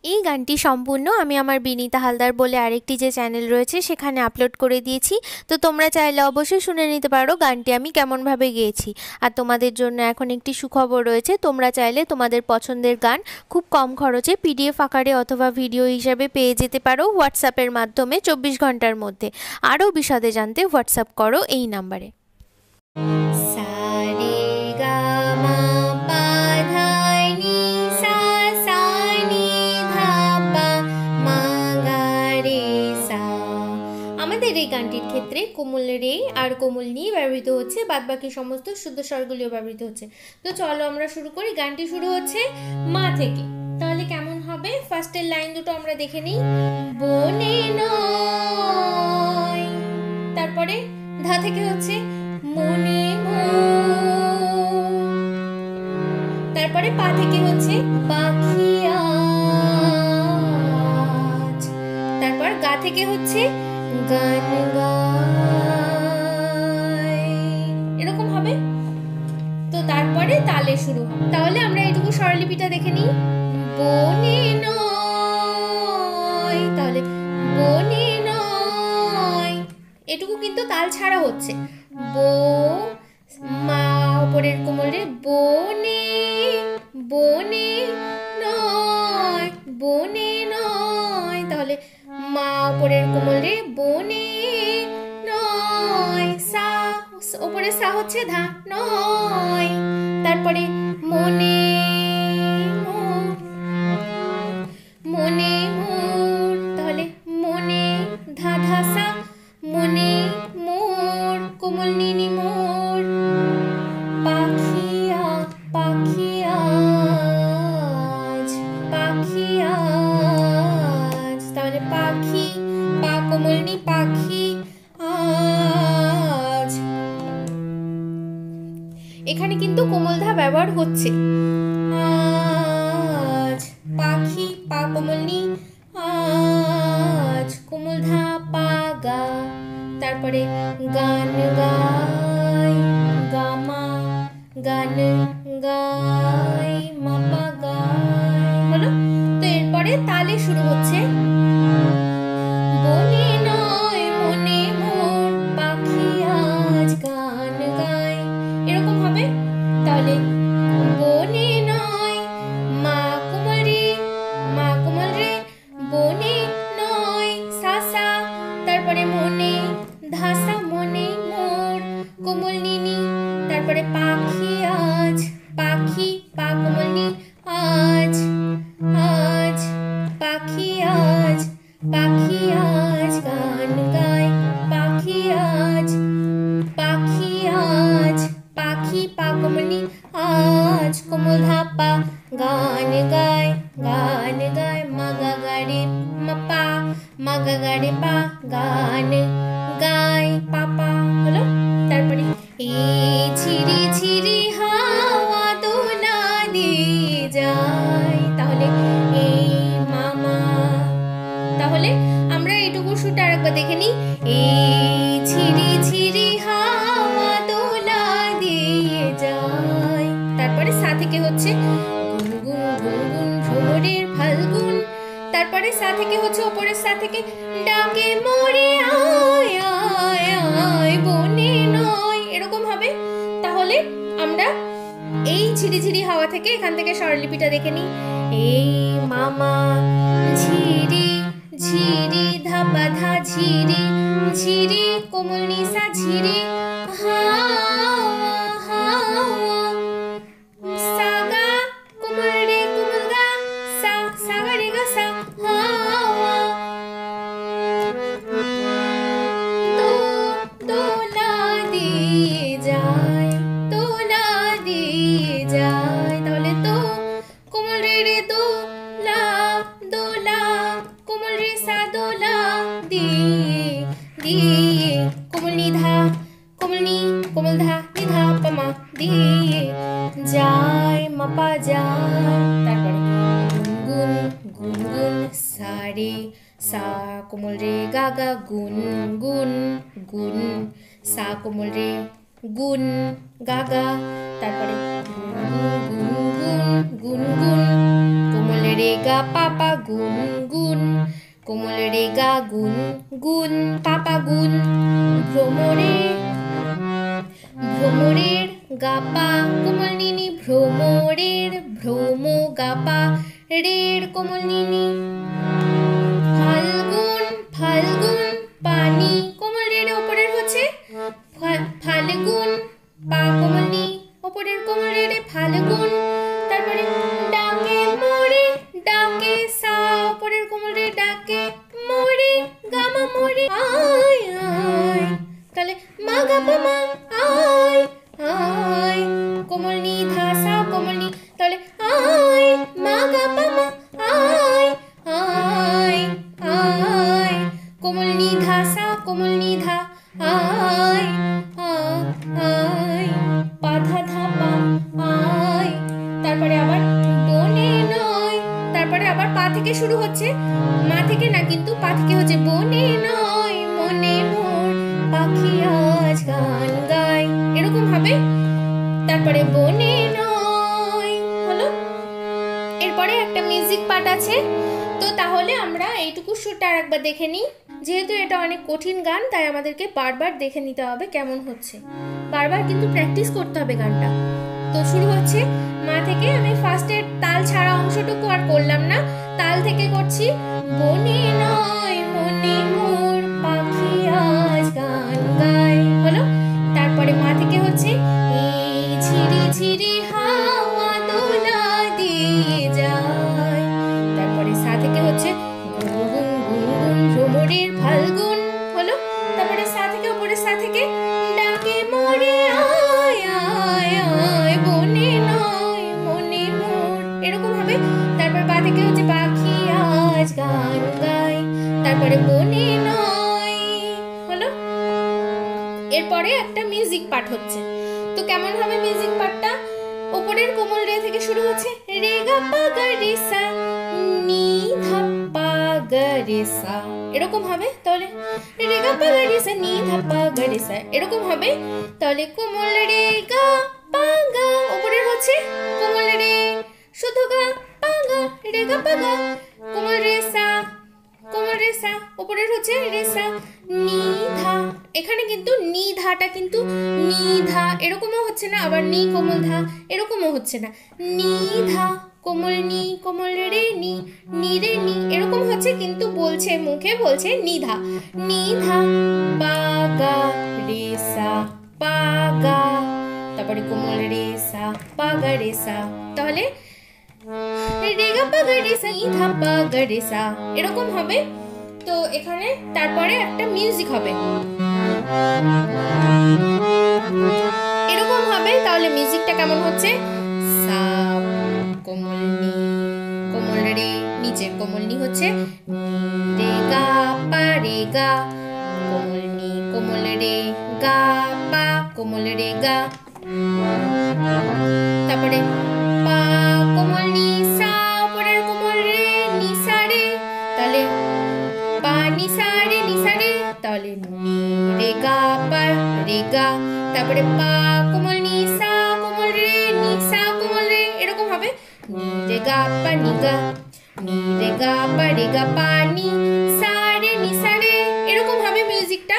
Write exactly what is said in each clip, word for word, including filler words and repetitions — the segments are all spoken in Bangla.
এই গানটি সম্পূর্ণ আমি আমার বিনীতা হালদার বলে আরেকটি যে চ্যানেল রয়েছে সেখানে আপলোড করে দিয়েছি। তো তোমরা চাইলে অবশ্যই শুনে নিতে পারো গানটি আমি কেমনভাবে গেয়েছি। আর তোমাদের জন্য এখন একটি সুখবর রয়েছে, তোমরা চাইলে তোমাদের পছন্দের গান খুব কম খরচে পিডিএফ আকারে অথবা ভিডিও হিসাবে পেয়ে যেতে পারো হোয়াটসঅ্যাপের মাধ্যমে চব্বিশ ঘন্টার মধ্যে। আরও বিশদে জানতে হোয়াটসঅ্যাপ করো এই নাম্বারে। আমাদের এই গানটির ক্ষেত্রে কোমল রে আর কোমল নি ব্যবহৃত হচ্ছে, বাদ বাকি সমস্ত শুদ্ধ স্বরগুলিও ব্যবহৃত হচ্ছে। তো চলো আমরা শুরু করি। গানটি শুরু হচ্ছে মা থেকে। তাহলে কেমন হবে, ফার্স্টের লাইন দুটো আমরা দেখে নিই। বনে নয়, তারপরে ধা থেকে হচ্ছে মনে মন, তারপরে পা থেকে হচ্ছে পাখি আজ, তারপর গা থেকে হচ্ছে গান গায়, এরকম হবে। তো তারপরে তালে শুরু হবে। তাহলে আমরা এইটুকু স্বরলিপিটা দেখে নিই। বনে নয়, তাহলে বনে নয়, এটুকু কিন্তু তাল ছাড়া হচ্ছে। বো মা উপরের কোমল রে, বনে বনে নয়, বনে নয়, তাহলে মা উপরের কোমল রে, বনে নয়, সা উপরে সা হচ্ছে ধা নয়, তারপরে মনে মনে মোর, তাহলে মনে ধা ধা সা, মনে মোর কোমল নিনি মোর, পাখিয়া পাখিয়া আজ পাখি আজ, তাহলে পাখি পা কোমল নি পাখি আজ। এখানে কিন্তু কোমল ধা ব্যবহার হচ্ছে। আজ পাখি পা কোমল নি আজ, কোমল ধা পা গা, তারপরে গান গাই গামা, গান গাই মা পা গাই, হলো। তো এরপরে তালে শুরু হচ্ছে বনে নয় মনে মোর, পাখি আজ গান গায়, এরকম হবে। তাহলে বনে নয় মা কোমল রে, মা কোমল রে, বনে নয় সা সা, তারপরে মনে ধাসা মনে মোর কোমল নিনি, তারপরে পাখি আজ পাখি পা কোমল নি আজ আজ, পাখি আজ পাখি আজ গান গায়, পাখি আজ পাখি আজ, পাখি পা কোমল নি আজ, কোমল ধা পা গান গায় গান গায়, মা গা গা রে মা পা, মা গা গা রে পা গান গায় পাপা, হলো। তারপরে এই ঝিরি ঝিরি হাওয়া দোলা দিয়ে যায়, তাহলে এই মামা, তাহলে আমরা এইটুকু সুরটা আরেকবার দেখে নিই। এই ঝিরি ঝিরি হাওয়া দোলা দিয়ে যায়, তারপরে সা থেকে হচ্ছে গুনগুন গুনগুন ভ্রমরের ফাল্গুন, তারপরে সা থেকে হচ্ছে ওপরের সা থেকে ডাকে মোরে আয় আয় আয় বনে নয়, এরকম হবে। তাহলে আমরা এই ঝিরিঝিরি হাওয়া থেকে এখান থেকে স্বরলিপিটা দেখে নিই। এই মামা ঝিরি ঝিরি ধাপা ধা ঝিরি ঝিরি কোমল নিসা ঝিরি হাওয়া হাওয়া, সাগা কোমল রে কোমল গা সা, সাগা রে গা সা হাওয়া, তো দোলা দিয়ে যায় দোলা দিয়ে যায়, তাহলে তো কোমল রে রে দো লা দোলা, কোমল রে সা দোলা দিয়ে দিয়ে, কোমল নি ধা কোমল নি কোমল ধা নি ধা পা মা দিয়ে যায় মা পা যায়, তারপরে গুনগুন গুনগুন সা রে সা কোমল রে গা গা গুন গুন গুন, সা কোমল রে গুন গা গা, তারপরে গুন গুন গুন গুন গুন, কোমল রে রে গা পাপা গুন গুন, কোমল রে গা গুন গুন পাপা গুন, ভ্রমরে ভ্রমরের গা পা কোমল নিনি, ভ্রমরের ভ্রম গা পা রের কোমল নিনি, ফাল্গুন ফাল্গুন পানি কোমল রে ওপরের হচ্ছে ফাল্গুন, পা কোমল নি ওপরের কোমল রে রে ফাল্গুন। তারপরে ডাকে মোরে ডাকে সা ওপরের কোমল রে ডাকে মোরে গামা মোরে আয় আয়, তাহলে মা গা পা মা আয় আয়, কোমল নি ধা সা কোমল নি, তাহলে আয় মা গা পা মা আয় আয় আয়, কোমল নি ধা সা কোমল নি ধা আয় আয়, পা ধা ধা পা আয়। তারপরে আবার বনে নয়, তারপরে আবার পা থেকে শুরু হচ্ছে, মা থেকে না কিন্তু পা থেকে হচ্ছে বনে নয় মনে মোর পাখি আজ গান গায়, এরকম হবে। তারপরে বনে নয় হলো। এরপরে একটা মিউজিক পার্ট আছে, তো তাহলে আমরা এইটুকু সুরটা আর একবার দেখে নিই। যেহেতু এটা অনেক কঠিন গান তাই আমাদেরকে বারবার দেখে নিতে হবে কেমন হচ্ছে, বারবার কিন্তু প্র্যাকটিস করতে হবে গানটা। তো শুরু হচ্ছে মা থেকে, আমি ফার্স্টে তাল ছাড়া অংশটুকু আর করলাম না, তাল থেকে করছি। বনে নয় মনে মোর পাখি আজ গান গায় হলো। তারপরে মা থেকে হচ্ছে এই ঝিরি ঝিরি হাওয়া দোলা দিয়ে যায়, তারপরে সা থেকে হচ্ছে গুনগুন গুনগুন ভ্রমরের ফাল্গুন হলো। তারপরে সা থেকে উপরে সা থেকে ডাকে মোরে আয় আয় আয়, বনে নয় মনে মোর, এরকম হবে। তারপর পা থেকে হচ্ছে পাখি আজ গান গায়, তারপরে বনে নয় হলো। এরপরে একটা মিউজিক পার্ট হচ্ছে, তো কেমন হবে মিউজিক পার্টটা? উপরের কোমল রে থেকে শুরু হচ্ছে রে গা পা গা রে সা নি ধা পা গা রে সা, এরকম হবে। তাহলে রে গা পা গা রে সা নি ধা পা গা রে সা, এরকম হবে। তাহলে কোমল রে গা পা গা উপরের হচ্ছে কোমল রে শুধু গা পা গা রে গা পা গা, কোমল রে সা কোমল রে সা উপরের হচ্ছে রে সা নি ধা, এখানে কিন্তু নি ধাটা কিন্তু নি ধা এরকমও হচ্ছে না, আবার নি কোমল ধা এরকমও হচ্ছে না, নি ধা কোমল নি কোমল রে নি নি রে নি এরকম হচ্ছে, কিন্তু বলছে মুখে বলছে নি ধা নি ধা পা গা রে সা পা গা, তারপরে কোমল রে সা পা গা রে সা, তাহলে রে গা পা গা রে সা ই ধা পা গা রে সা, এরকম হবে। তো এখানে তারপরে একটা মিউজিক হবে এরকম হবে। তাহলে মিউজিকটা কেমন হচ্ছে? সা কোমল নি কোমল রে, নিচের কোমল নি হচ্ছে রে গা পা রে গা, কোমল নি কোমল রে গা পা কোমল রে গা, তারপরে পা কোমল নি সা উপরের কোমল রে নি সা রে, তাহলে পা নি সা রে নি সা রে, তাহলে নি রে গা পা রে গা, তারপরে পা কোমল নি সা কোমল রে নি সা কোমল রে, এরকম হবে নি রে গা পা নি গা নি রে গা পা রে গা পা নি সা রে নি সা রে, এরকম হবে মিউজিকটা।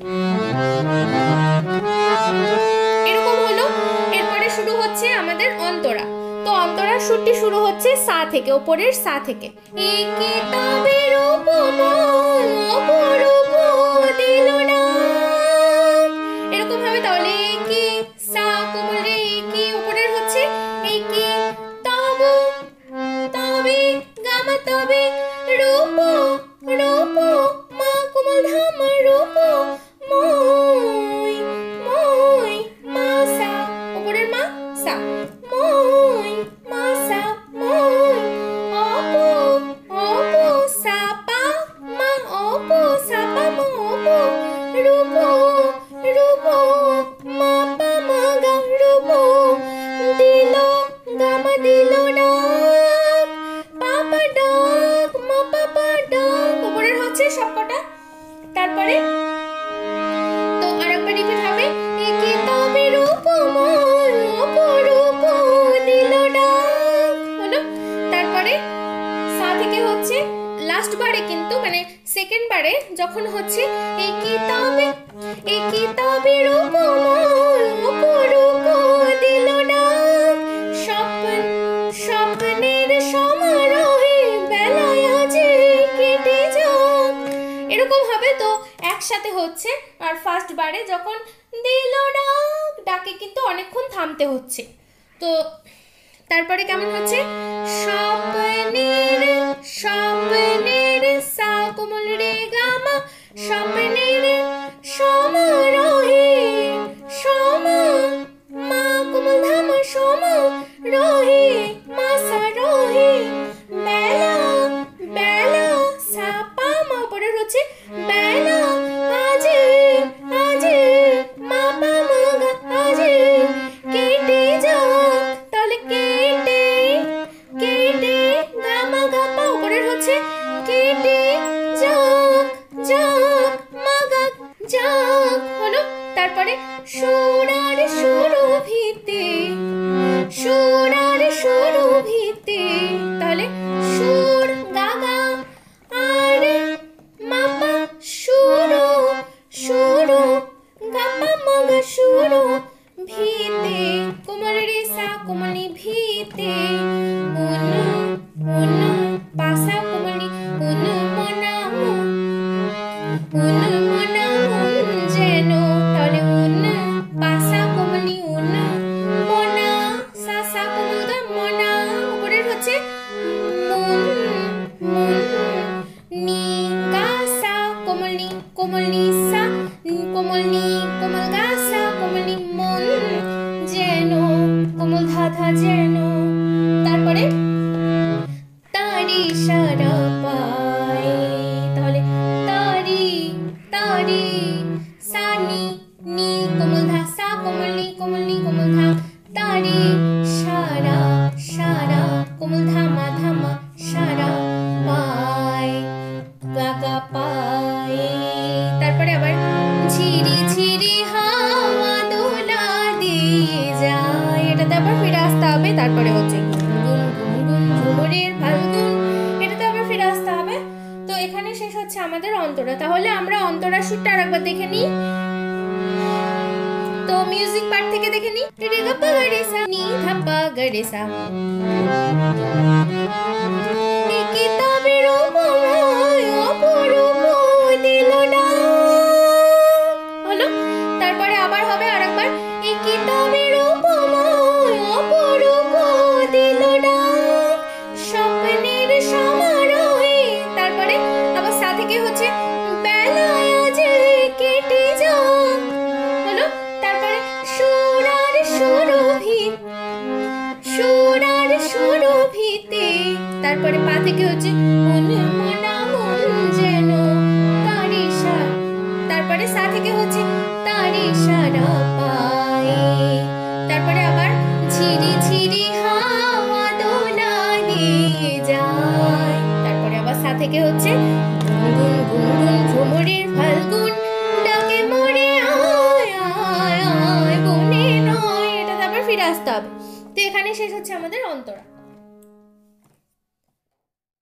এরকম হলো। এরপরে শুরু হচ্ছে আমাদের অন্তরা। তো অন্তরার সুরটি শুরু হচ্ছে সা থেকে, উপরের সা থেকে। একে তবে রূপ মন অপরূপ দিল না, এরকম হবে। তাহলে একে সা কোমল রে একে উপরের হচ্ছে একে তব তবে গামা তবে রূপ রূপ মা কোমল ধামা রূপ মই মই মা সা উপরের মা সা মই মা সা মই অপো অপো সা পা মা অপো সা পা মা অপো রূপ রূপ মা পা মা গা রূপ দিল গামা দিল ডাক পাপা ডাক মা পাপা ডাক, উপরের হচ্ছে সবকটা। তারপরে তো আরেকবার রিপিট হবে একে তবে রূপ মন অপরূপ দিল ডাক হলো। তারপরে থেকে হচ্ছে লাস্ট বারে কিন্তু মানে সেকেন্ড বারে যখন হচ্ছে এই কিতাবে এই কিতাবের উপমল অপরূপ দিল ডাক স্বপ্ন স্বপ্নের সমারোহে বেলায় আজ কেটে যাক, এরকম হবে। তো একসাথে হচ্ছে আর ফার্স্ট বারে যখন দিল ডাক ডাকে কিন্তু অনেকক্ষণ থামতে হচ্ছে। তো তারপরে কেমন হচ্ছে স্বপ্নের স্বপ্নের সা কোমল রে গামা স্বপ্নের সমারোহে সমা মা কোমল ধামা সমা রোহে মা সা রোহে বেলা বেলা সা পা মা পরে হচ্ছে বেলা আজ আজ মা পা মা গা আজ কেটে যাক, তাহলে কেটে কেটে গা মা গা পা উপরের হচ্ছে কেটে যাক যাক মা গা যাক হলো। তারপরে সুরার সুরভিতে সুরার সুরভিতে, তাহলে সুর গা গা আর মা পা সুর সুর গা পা মা গা সুর ভিতে কোমল রে সা কোমলি ভিতে উন উন পাসা কোমলি উন মনা মন উন মনা মন যেন, তাহলে উন পাসা কোমলি উন মনা সা সা কোমল গা মনা উপরের হচ্ছে মন মন নি গা সা কোমলি কোমলি সা কোমলি কোমল গা সা কোমলি মন যেন কোমল ধা ধা যেন। তারপরে তারি সারা পায়, তাহলে তারি তারি সা নি নি কোমল ধা সা কোমলি কোমলি কোমল ধা তারি সারা সারা কোমল ধামা ধামা সারা পায় গা গা পায়। তারপরে আবার ঝিরি ঝিরি হাওয়া দোলা দিয়ে যায়, এটাতে আবার ফিরে আসতে হবে। তারপরে হচ্ছে গুনগুন গুনগুন ঝুমুরের ফাল্গুন, এটাতে আবার ফিরে আসতে হবে। তো এখানে শেষ হচ্ছে আমাদের অন্তরা। তাহলে আমরা অন্তরা সুরটা আরেকবার দেখে নিই। তো মিউজিক পার্ট থেকে দেখে নিই। রে গা পা গা রে সা নি ধা পা গা রে সা এই কিতাবের উপমায় অপরূপ দিল ডাক হলো। তারপরে আবার হবে আরেকবার এই কিতাবের উপমায় অপরূপ দিল ডাক স্বপ্নের সমারোহে, তারপরে আবার সা থেকে হচ্ছে বেলায় আজ কেটে যাক হলো। তারপরে সুরার সুরভি সুরার সুরভিতে, তারপরে পা থেকে হচ্ছে মন মনা মন যেন তারি সা, তারপরে সা থেকে হচ্ছে তারি সারা পায়। তারপরে আবার ঝিরি ঝিরি হাওয়া দোলা দিয়ে যায়, তারপরে আবার সা থেকে হচ্ছে গুনগুন গুনগুন ঝুমুরের ফাল্গুন ডাকে মোরে আয় আয় আয় বনে নয়, এটাতে আবার ফিরে আসতে হবে। তো এখানে শেষ হচ্ছে আমাদের অন্তরা।